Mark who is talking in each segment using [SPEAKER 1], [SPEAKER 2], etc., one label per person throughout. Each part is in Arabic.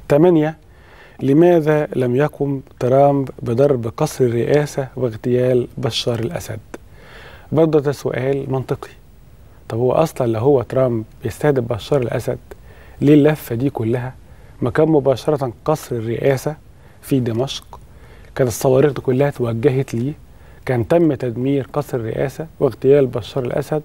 [SPEAKER 1] 8. لماذا لم يقم ترامب بضرب قصر الرئاسة واغتيال بشار الأسد؟ برضه ده سؤال منطقي. طب هو أصلا لو هو ترامب بيستهدف بشار الأسد، ليه اللفة دي كلها؟ ما كان مباشرة قصر الرئاسة في دمشق، كانت الصواريخ دي كلها توجهت ليه، كان تم تدمير قصر الرئاسة واغتيال بشار الأسد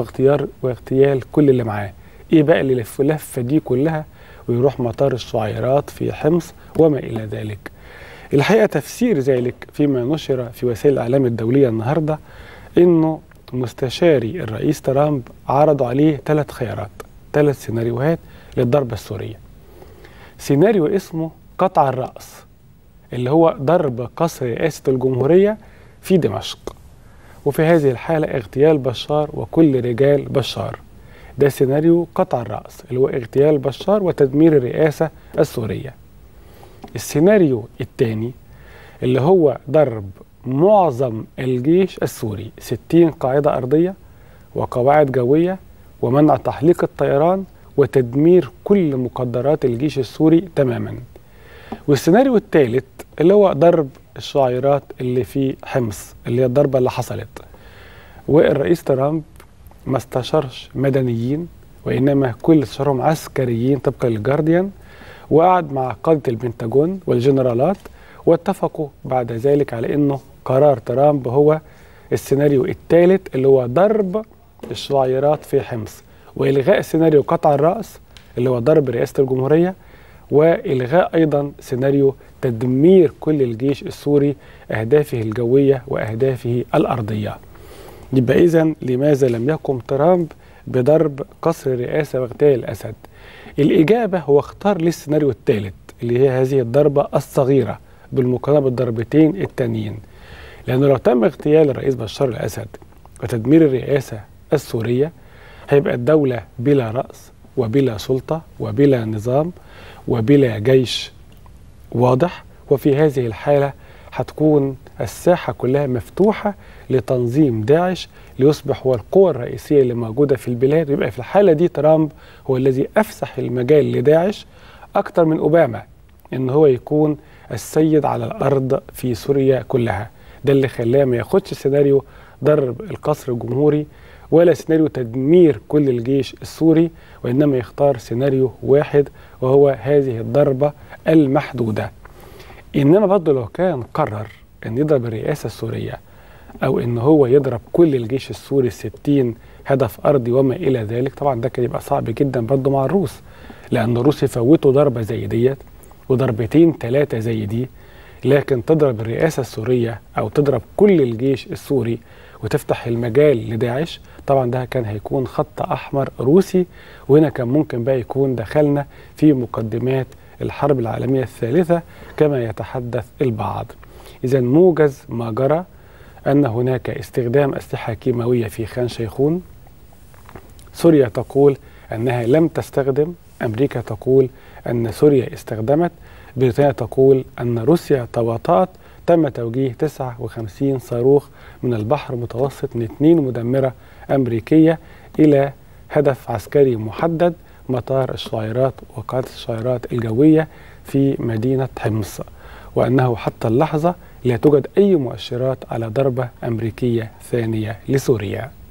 [SPEAKER 1] واغتيال كل اللي معاه. إيه بقى اللي اللفة دي كلها ويروح مطار الشعيرات في حمص وما إلى ذلك؟ الحقيقة تفسير ذلك فيما نشر في وسائل الإعلام الدولية النهاردة إنه مستشاري الرئيس ترامب عرضوا عليه 3 خيارات، 3 سيناريوهات للضربة السورية. سيناريو اسمه قطع الرأس، اللي هو ضرب قصر رئاسة الجمهورية في دمشق، وفي هذه الحالة اغتيال بشار وكل رجال بشار. ده سيناريو قطع الرأس اللي هو اغتيال بشار وتدمير الرئاسة السورية. السيناريو الثاني اللي هو ضرب معظم الجيش السوري، 60 قاعدة أرضية وقواعد جوية ومنع تحليق الطيران وتدمير كل مقدرات الجيش السوري تماما. والسيناريو الثالث اللي هو ضرب الشعيرات اللي في حمص، اللي هي الضربة اللي حصلت. والرئيس ترامب ما استشارش مدنيين وإنما كل استشارهم عسكريين طبقا للجارديان، وقعد مع قادة البنتاجون والجنرالات واتفقوا بعد ذلك على إنه قرار ترامب هو السيناريو الثالث اللي هو ضرب الشعيرات في حمص، وإلغاء سيناريو قطع الرأس اللي هو ضرب رئاسة الجمهورية، وإلغاء أيضا سيناريو تدمير كل الجيش السوري أهدافه الجوية وأهدافه الأرضية. يبقى إذن لماذا لم يقم ترامب بضرب قصر الرئاسة واغتيال الأسد؟ الإجابة هو اختار للسيناريو الثالث اللي هي هذه الضربة الصغيرة بالمقارنة بالضربتين التانيين، لأنه لو تم اغتيال الرئيس بشار الأسد وتدمير الرئاسة السورية هيبقى الدولة بلا رأس وبلا سلطة وبلا نظام وبلا جيش واضح، وفي هذه الحالة هتكون الساحة كلها مفتوحة لتنظيم داعش ليصبح هو القوة الرئيسية اللي موجودة في البلاد. يبقى في الحالة دي ترامب هو الذي أفسح المجال لداعش أكتر من أوباما إن هو يكون السيد على الأرض في سوريا كلها. ده اللي خلاه ما ياخدش سيناريو ضرب القصر الجمهوري ولا سيناريو تدمير كل الجيش السوري، وإنما يختار سيناريو واحد وهو هذه الضربة المحدودة. إنما برضه لو كان قرر أن يضرب الرئاسة السورية أو أن هو يضرب كل الجيش السوري 60 هدف أرضي وما إلى ذلك، طبعا ده كان يبقى صعب جدا برضه مع الروس، لأن الروس يفوتوا ضربة زي ديت وضربتين 3 زي دي، لكن تضرب الرئاسة السورية أو تضرب كل الجيش السوري وتفتح المجال لداعش، طبعا ده كان هيكون خط أحمر روسي، وهنا كان ممكن بقى يكون دخلنا في مقدمات الحرب العالمية الثالثة كما يتحدث البعض. إذا موجز ما جرى أن هناك استخدام أسلحة كيماوية في خان شيخون، سوريا تقول أنها لم تستخدم، أمريكا تقول أن سوريا استخدمت، بريطانيا تقول أن روسيا تباطأت، تم توجيه 59 صاروخ من البحر المتوسط من 2 مدمرة أمريكية إلى هدف عسكري محدد، مطار الشعيرات وقاعدة الشعيرات الجوية في مدينة حمص، وأنه حتى اللحظة لا توجد أي مؤشرات على ضربة أمريكية ثانية لسوريا.